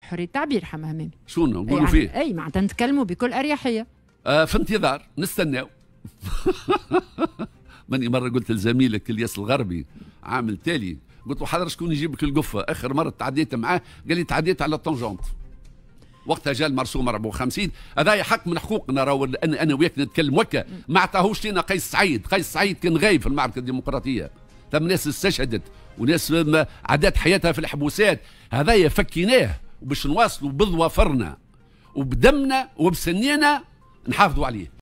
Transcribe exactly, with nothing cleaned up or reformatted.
حريه التعبير حمامي. شنو نقولوا يعني فيه؟ اي معناتها نتكلموا بكل اريحيه. آه في انتظار نستناو. ماني مره قلت لزميلك الياس الغربي عامل تالي، قلت له حضر شكون يجيبك القفه؟ اخر مره تعديت معاه قال لي تعديت على الطونجونت. وقتها جا المرسوم أربعة وخمسين، هذا حق من حقوقنا، راهو انا انا وياك نتكلم وكا، ما عطاهوش لنا قيس سعيد، قيس سعيد كان غايب في المعركه الديمقراطيه، ثم ناس استشهدت وناس عدات حياتها في الحبوسات، هذايا فكيناه وباش نواصلوا بظوافرنا وبدمنا وبسنينا نحافظوا عليه.